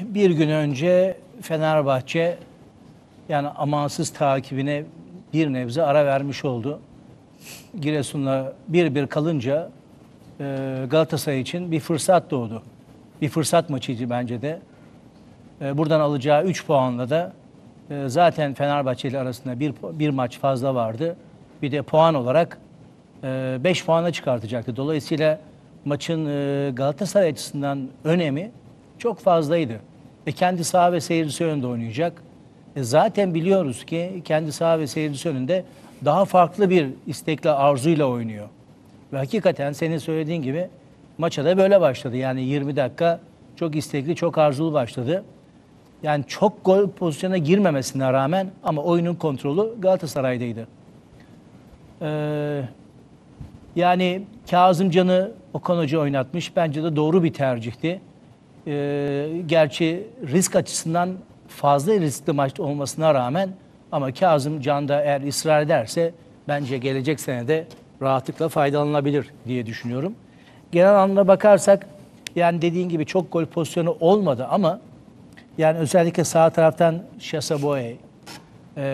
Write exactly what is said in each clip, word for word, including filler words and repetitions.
bir gün önce Fenerbahçe yani amansız takibine bir nebze ara vermiş oldu. Giresun'la bir bir kalınca e, Galatasaray için bir fırsat doğdu. Bir fırsat maçıydı bence de. E, buradan alacağı üç puanla da e, zaten Fenerbahçe ile arasında bir, bir maç fazla vardı. Bir de puan olarak beş puana çıkartacaktı. Dolayısıyla maçın e, Galatasaray açısından önemi çok fazlaydı. Ve kendi saha ve seyircisi önünde oynayacak. E, zaten biliyoruz ki kendi saha ve seyircisi önünde daha farklı bir istekle, arzuyla oynuyor. Ve hakikaten senin söylediğin gibi maça da böyle başladı. Yani yirmi dakika çok istekli, çok arzulu başladı. Yani çok gol pozisyona girmemesine rağmen ama oyunun kontrolü Galatasaray'daydı. Ee, yani Kazımcan'ı Okan Hoca oynatmış. Bence de doğru bir tercihti. Ee, gerçi risk açısından fazla riskli maç olmasına rağmen ama Kazımcan da eğer ısrar ederse bence gelecek sene de rahatlıkla faydalanabilir diye düşünüyorum. Genel anlamda bakarsak yani dediğin gibi çok gol pozisyonu olmadı ama yani özellikle sağ taraftan Şasaboye, e,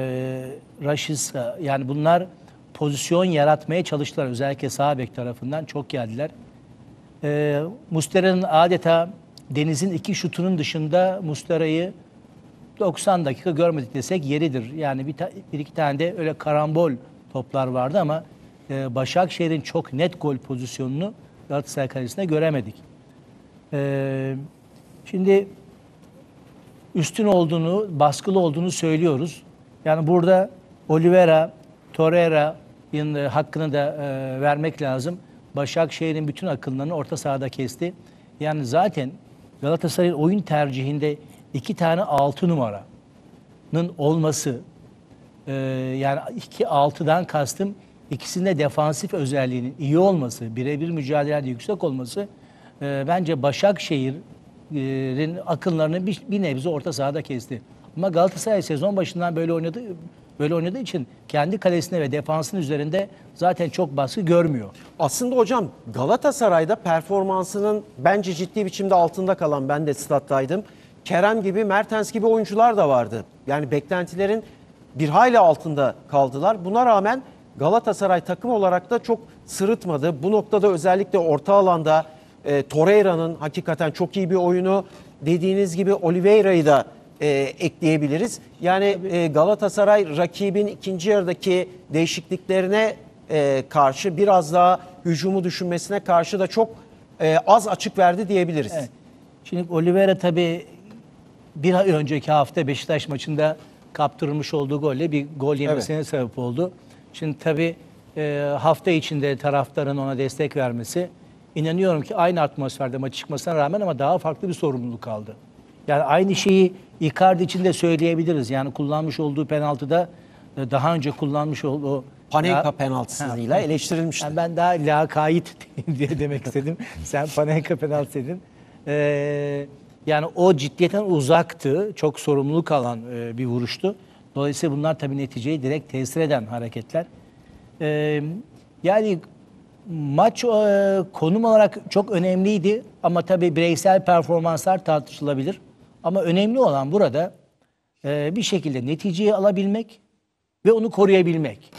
Raşiska yani bunlar pozisyon yaratmaya çalıştılar. Özellikle sağ bek tarafından çok geldiler. E, Muslera'nın adeta Deniz'in iki şutunun dışında Muslera'yı doksan dakika görmedik desek yeridir. Yani bir, bir iki tane de öyle karambol toplar vardı ama e, Başakşehir'in çok net gol pozisyonunu Galatasaray kalesinde göremedik. E, şimdi üstün olduğunu, baskılı olduğunu söylüyoruz. Yani burada Oliveira, Torreira'nın hakkını da e, vermek lazım. Başakşehir'in bütün akıllarını orta sahada kesti. Yani zaten Galatasaray'ın oyun tercihinde iki tane altı numaranın olması, e, yani iki altıdan kastım ikisinde defansif özelliğinin iyi olması, birebir mücadelede yüksek olması e, bence Başakşehir'in akıllarını bir, bir nebze orta sahada kesti. Ama Galatasaray sezon başından böyle oynadı, böyle oynadığı için kendi kalesine ve defansın üzerinde zaten çok baskı görmüyor. Aslında hocam Galatasaray'da performansının bence ciddi biçimde altında kalan, ben de stat'taydım, Kerem gibi, Mertens gibi oyuncular da vardı. Yani beklentilerin bir hayli altında kaldılar. Buna rağmen Galatasaray takım olarak da çok sırıtmadı. Bu noktada özellikle orta alanda e, Torreira'nın hakikaten çok iyi bir oyunu, dediğiniz gibi Oliveira'yı da e, ekleyebiliriz. Yani e, Galatasaray rakibin ikinci yarıdaki değişikliklerine e, karşı biraz daha hücumu düşünmesine karşı da çok e, az açık verdi diyebiliriz. Evet. Şimdi Oliveira tabii bir ay önceki hafta Beşiktaş maçında kaptırılmış olduğu golle bir gol yemesine evet. sebep oldu. Şimdi tabii e, hafta içinde taraftarın ona destek vermesi, inanıyorum ki aynı atmosferde maç çıkmasına rağmen ama daha farklı bir sorumluluk aldı. Yani aynı şeyi Icardi için de söyleyebiliriz. Yani kullanmış olduğu penaltıda daha önce kullanmış olduğu Panenka penaltısıyla eleştirilmişti. Yani ben daha lakayt diye demek istedim. Sen Panenka penaltı dedin. Ee, yani o ciddiyetten uzaktı. Çok sorumluluk alan e, bir vuruştu. Dolayısıyla bunlar tabii neticeyi direkt tesir eden hareketler. Ee, yani maç e, konum olarak çok önemliydi. Ama tabii bireysel performanslar tartışılabilir. Ama önemli olan burada e, bir şekilde neticeyi alabilmek ve onu koruyabilmek.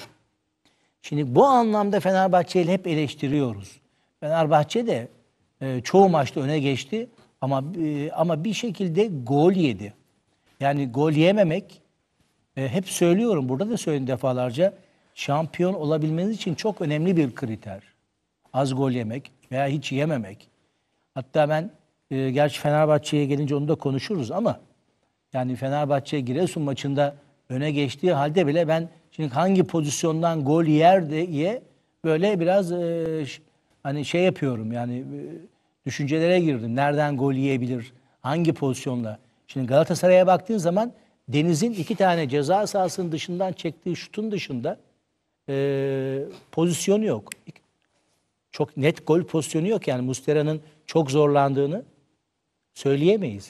Şimdi bu anlamda Fenerbahçe'yi hep eleştiriyoruz. Fenerbahçe de e, çoğu maçta öne geçti ama e, ama bir şekilde gol yedi. Yani gol yememek, e, hep söylüyorum, burada da söyledim defalarca, şampiyon olabilmeniz için çok önemli bir kriter. Az gol yemek veya hiç yememek. Hatta ben e, gerçi Fenerbahçe'ye gelince onu da konuşuruz ama yani Fenerbahçe Giresun maçında öne geçtiği halde bile ben şimdi hangi pozisyondan gol yer diye böyle biraz e, hani şey yapıyorum yani e, düşüncelere girdim. Nereden gol yiyebilir? Hangi pozisyonla? Şimdi Galatasaray'a baktığın zaman Deniz'in iki tane ceza sahasının dışından çektiği şutun dışında e, pozisyonu yok. Çok net gol pozisyonu yok yani. Muslera'nın çok zorlandığını söyleyemeyiz.